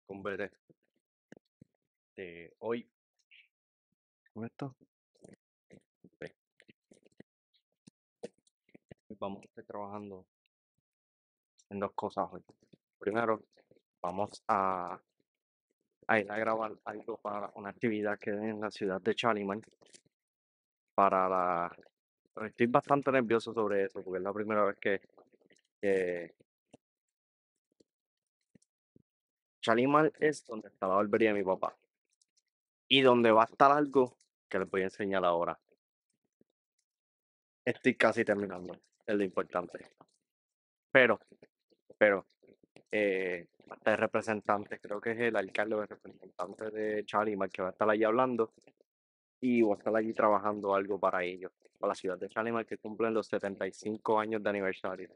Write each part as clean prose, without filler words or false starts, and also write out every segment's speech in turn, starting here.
Converé de hoy con esto. Ve, hoy vamos a estar trabajando en dos cosas hoy. Primero, vamos a ir a grabar algo para una actividad que hay en la ciudad de Chalimar. Pero estoy bastante nervioso sobre eso porque es la primera vez que Chalimar es donde está la barbería de mi papá y donde va a estar algo que les voy a enseñar ahora. Estoy casi terminando, es lo importante. Pero, pero, hasta el representante, creo que es el alcalde o el representante de Chalimar que va a estar allí hablando y voy a estar allí trabajando algo para ellos, para la ciudad de Chalimar que cumplen los 75 años de aniversario.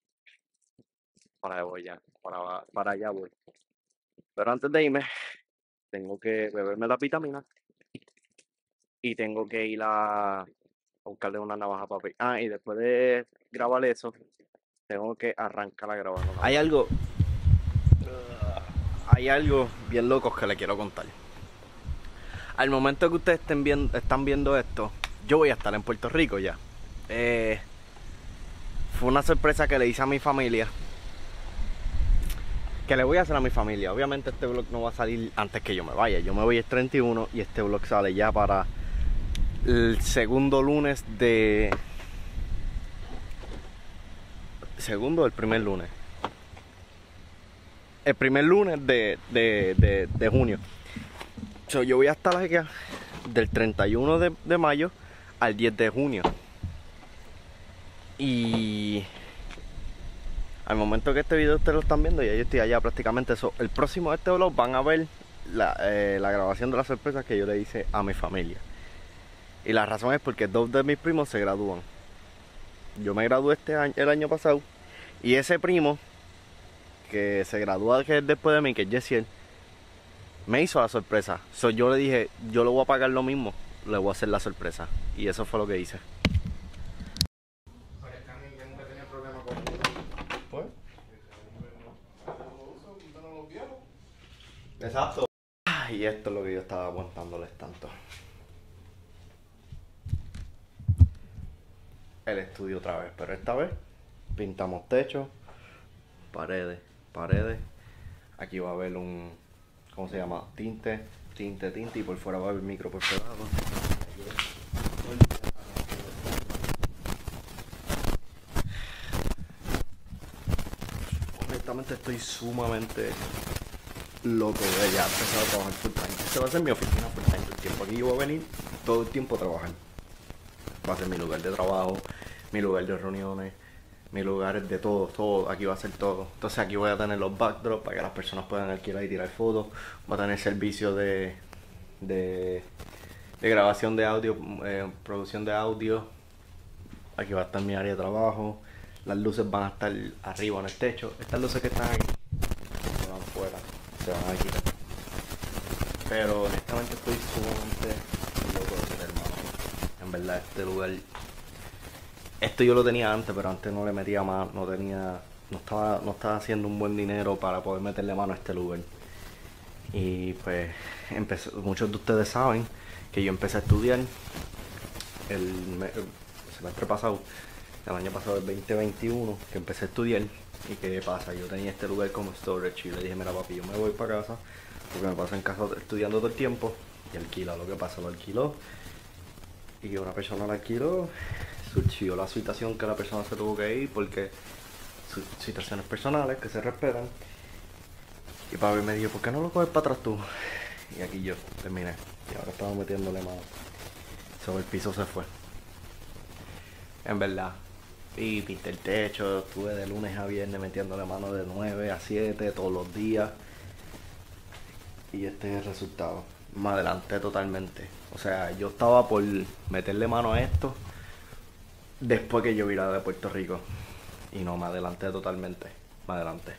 Para allá voy. Pero antes de irme, tengo que beberme la vitamina y tengo que ir a buscarle una navaja para papel. Ah, y después de grabar eso, tengo que arrancar a grabar una Hay navaja. hay algo bien loco que le quiero contar. Al momento que ustedes están viendo esto, yo voy a estar en Puerto Rico ya. Fue una sorpresa que le hice a mi familia. Que le voy a hacer a mi familia. Obviamente este vlog no va a salir antes que yo me vaya. Yo me voy el 31 y este vlog sale ya para el segundo lunes de... ¿Segundo o el primer lunes? El primer lunes de junio. So, yo voy a estar aquí del 31 de mayo al 10 de junio. Y al momento que este video ustedes lo están viendo, ya yo estoy allá prácticamente. So, el próximo de este vlog van a ver la grabación de las sorpresas que yo le hice a mi familia. Y la razón es porque dos de mis primos se gradúan. Yo me gradué el año pasado. Y ese primo que se gradúa, que es después de mí, que es Jessiel, me hizo la sorpresa. So, yo le dije, yo le voy a pagar lo mismo, le voy a hacer la sorpresa. Y eso fue lo que hice. ¿Pues? Exacto. Y esto es lo que yo estaba aguantándoles tanto. El estudio otra vez, pero esta vez pintamos techo, paredes. Aquí va a haber un, ¿cómo se llama? Tinte, y por fuera va a haber micro porcelana. Honestamente estoy sumamente loco de ya empezar a trabajar full time. Esta va a ser mi oficina full time todo el tiempo. Aquí yo voy a venir todo el tiempo a trabajar. Va a ser mi lugar de trabajo, mi lugar de reuniones, mi lugar de todo, aquí va a ser todo. Entonces aquí voy a tener los backdrops para que las personas puedan alquilar y tirar fotos. Voy a tener servicio de grabación de audio, producción de audio. Aquí va a estar mi área de trabajo. Las luces van a estar arriba en el techo. Estas luces que están aquí se van fuera, se van a quitar. Pero honestamente estoy sumamente loco de tener, hermano. En verdad este lugar, esto yo lo tenía antes, pero antes no le metía más, no estaba haciendo un buen dinero para poder meterle mano a este lugar. Y pues muchos de ustedes saben que yo empecé a estudiar el semestre pasado, el año pasado, el 2021, que empecé a estudiar. Y qué pasa, yo tenía este lugar como storage y le dije, mira papi, yo me voy para casa porque me paso en casa estudiando todo el tiempo y alquila. Lo que pasa, lo alquiló y una persona lo alquiló, surgió la situación que la persona se tuvo que ir porque situaciones personales que se respetan. Y papi me dijo, ¿por qué no lo coges para atrás tú? Y aquí yo terminé y ahora estamos metiéndole mano. Sobre el piso se fue, en verdad. Y pinté el techo, estuve de lunes a viernes metiéndole mano de 9 a 7 todos los días. Y este es el resultado. Me adelanté totalmente. O sea, yo estaba por meterle mano a esto después que yo viniera de Puerto Rico. Y no, me adelanté totalmente. Me adelanté.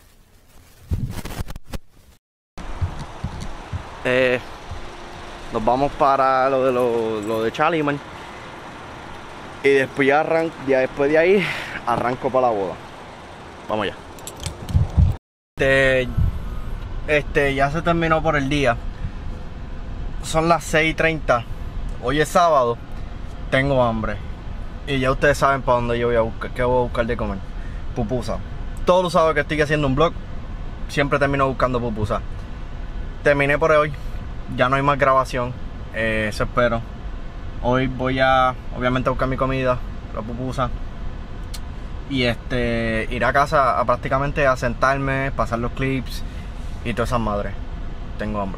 Nos vamos para lo de Chalimar. Y después ya después de ahí arranco para la boda. Vamos ya. Ya se terminó por el día. Son las 6:30. Hoy es sábado. Tengo hambre. Y ya ustedes saben para dónde yo voy a buscar. ¿Qué voy a buscar de comer? Pupusa. Todos los sábados que estoy haciendo un vlog, siempre termino buscando pupusa. Terminé por hoy. Ya no hay más grabación. Eso espero. Hoy voy a, obviamente, a buscar mi comida, la pupusa. Y ir a casa a prácticamente a sentarme, pasar los clips y todas esas madres. Tengo hambre.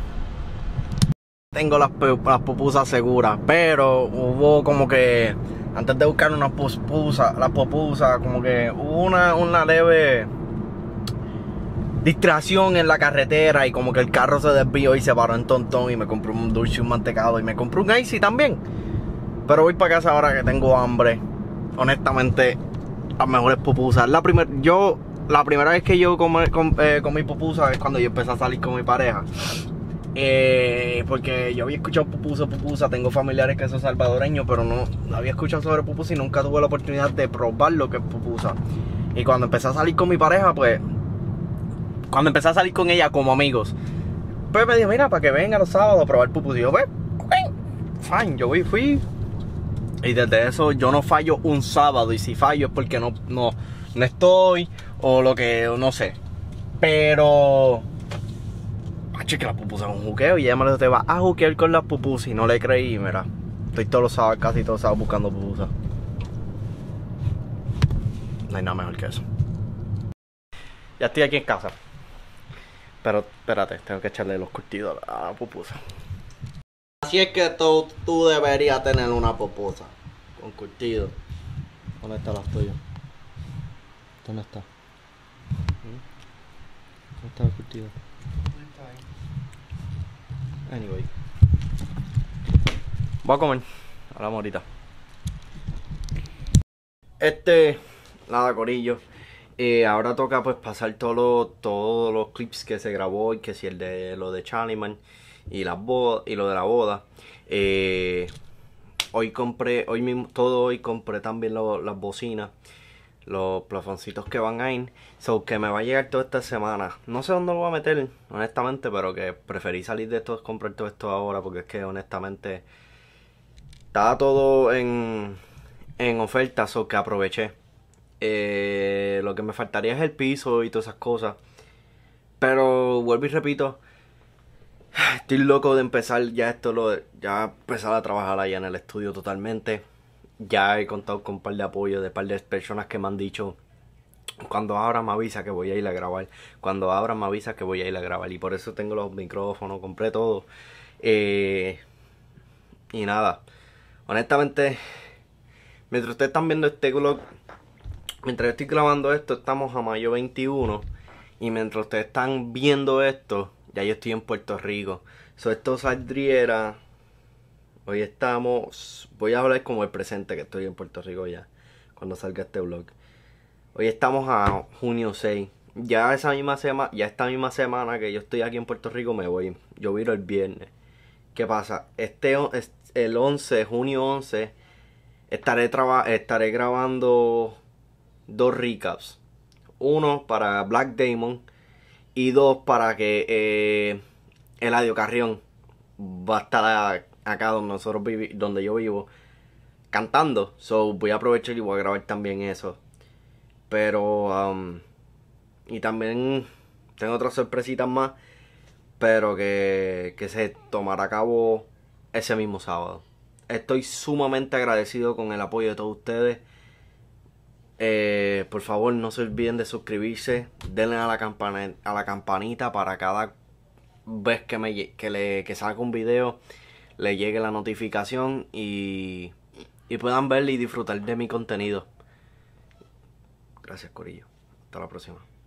Tengo las pupusas seguras, pero hubo como que antes de buscar unas pupusas, como que hubo una leve distracción en la carretera y como que el carro se desvió y se paró en Tontón y me compré un dulce y un mantecado y me compré un icy también. Pero voy para casa ahora que tengo hambre. Honestamente, las mejores pupusas. La primera vez que yo comí pupusas es cuando yo empecé a salir con mi pareja. Porque yo había escuchado pupusa, tengo familiares que son salvadoreños, pero no había escuchado sobre pupusa y nunca tuve la oportunidad de probar lo que es pupusa. Y cuando empecé a salir con mi pareja, pues, cuando empecé a salir con ella como amigos, pues me dijo, mira, para que venga los sábados a probar pupusa. Y yo, pues, fine, yo fui. Y desde eso yo no fallo un sábado, y si fallo es porque no estoy, o lo que, no sé. Pero que las pupusas es un juqueo y ella me dijo, te vas a juquear con las pupusas, y no le creí. Mira, estoy todos los sábados, casi todos los sábados buscando pupusas. No hay nada mejor que eso. Ya estoy aquí en casa, pero espérate, tengo que echarle los curtidos a la pupusa. Así es que tú deberías tener una pupusa con curtido. ¿Dónde están las tuyas? ¿Dónde está? ¿Dónde está el curtido? Anyway, voy a comer. Hablamos ahorita. Nada, corillo. Ahora toca pues pasar todos los clips que se grabó hoy, que si el de lo de Charlie y lo de la boda. Hoy compré también las bocinas, los plafoncitos que van a ir. So que me va a llegar toda esta semana. No sé dónde lo voy a meter, honestamente, pero que preferí salir de esto, comprar todo esto ahora, porque es que honestamente estaba todo en oferta, so que aproveché. Lo que me faltaría es el piso y todas esas cosas. Pero vuelvo y repito, estoy loco de empezar ya empezar a trabajar allá en el estudio totalmente. Ya he contado con un par de apoyos de un par de personas que me han dicho, cuando abra me avisa que voy a ir a grabar. Cuando abra me avisa que voy a ir a grabar. Y por eso tengo los micrófonos, compré todo. Y nada, honestamente, mientras ustedes están viendo este vlog, mientras yo estoy grabando esto, estamos a mayo 21. Y mientras ustedes están viendo esto, ya yo estoy en Puerto Rico. Esto saldría... Hoy estamos... Voy a hablar como el presente, que estoy en Puerto Rico ya, cuando salga este vlog. Hoy estamos a junio 6. Ya esta misma semana que yo estoy aquí en Puerto Rico me voy. Yo viro el viernes. ¿Qué pasa? El 11, junio 11, estaré grabando 2 recaps. Uno para Black Demon y 2 para que Eladio Carrión va a estar acá donde yo vivo cantando. So voy a aprovechar y voy a grabar también eso. Pero y también tengo otras sorpresitas más, pero que se tomará a cabo ese mismo sábado. Estoy sumamente agradecido con el apoyo de todos ustedes. Por favor, no se olviden de suscribirse, denle a la campanita para cada vez que salga un video le llegue la notificación y puedan ver y disfrutar de mi contenido. Gracias, corillo. Hasta la próxima.